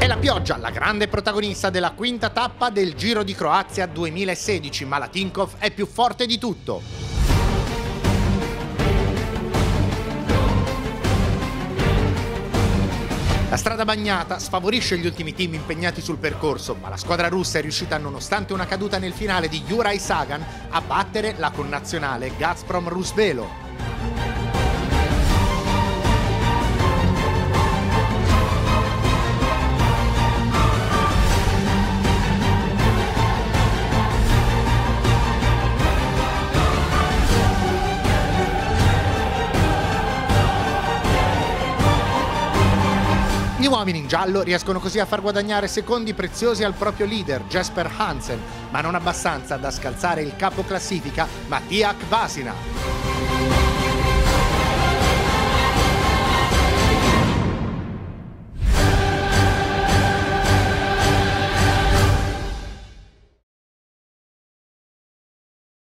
la pioggia la grande protagonista della quinta tappa del Giro di Croazia 2016, ma la Tinkoff è più forte di tutto. La strada bagnata sfavorisce gli ultimi team impegnati sul percorso, ma la squadra russa è riuscita, nonostante una caduta nel finale di Juraj Sagan, a battere la connazionale Gazprom Rusvelo. Gli uomini in giallo riescono così a far guadagnare secondi preziosi al proprio leader, Jesper Hansen, ma non abbastanza da scalzare il capo classifica Matija Kvasina.